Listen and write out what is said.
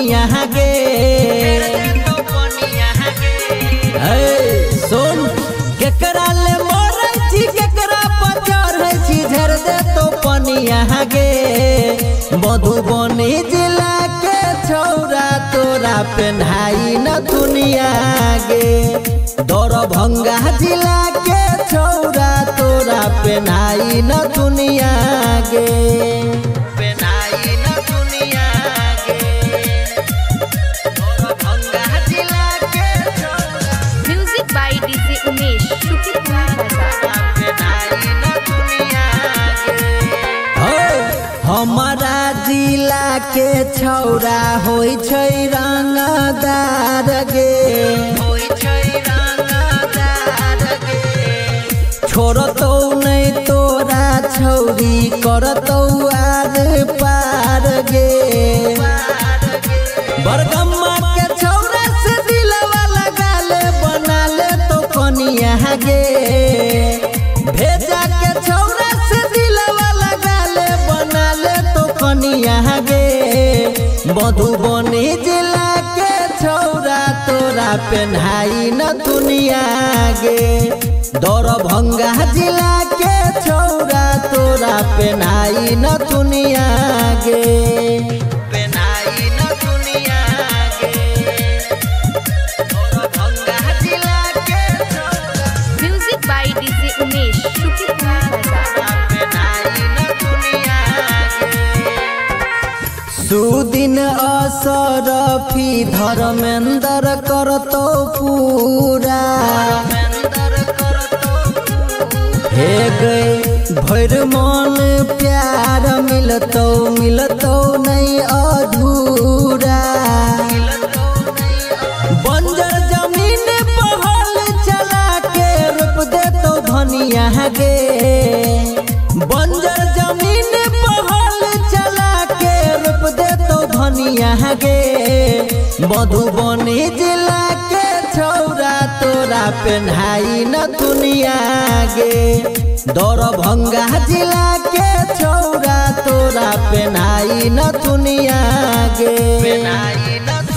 यहाँ गे सुन केकरा ले मरै छी केकरा पर चढ़ै छी झर दे तो पानी यहाँ गे मधुबनी जिला के छौरा तोरा पेन्हाई न दुनिया गे दरभंगा जिला के छौरा तोरा पेन्हाई न दुनिया गे पेन्हाई न दुनिया गे दरभंगा जिला के छौरा म्यूजिक बाय डीजे उमेश शुक्रिया पेन्हाई न दुनिया गे हमारा जिला के छौरा होई छै रंगदार गे छोड़तौ नहीं तोरा छौरी करतौ आर पार गे बरगम्मा के छौरा से दिलवा लगा ले बना ले तो कनिया गे भेजा के छौरा से दिलवा लगा ले बना ले तो कनिया गे मधुबनी जिला के छौरा तोरा पेन्हाई न दुनिया गे दरभंगा जिला के छौरा तोरा पेन्हाई न दुनिया गे पेन्हाई न दुनिया गे दरभंगा जिला के छौरा म्यूजिक बाय डीजे उमेश शुक्रिया पेन्हाई न दुनिया गे सुदिन असरफी धर्मेंद्र करतो पूरा हे गए भर मन प्यार मिलतो नहीं अधूरा बंजर जमीन पहल चला के रोप दे तो धनिया गे बंजर जमीन पहल चला के रोप दे तो धनिया गे मधुबनी जिला के छौरा तोरा पेन्हाई न दुनिया गे दरभंगा जिला के छौरा तोरा पेन्हाई न दुनिया गे पेन्हाई न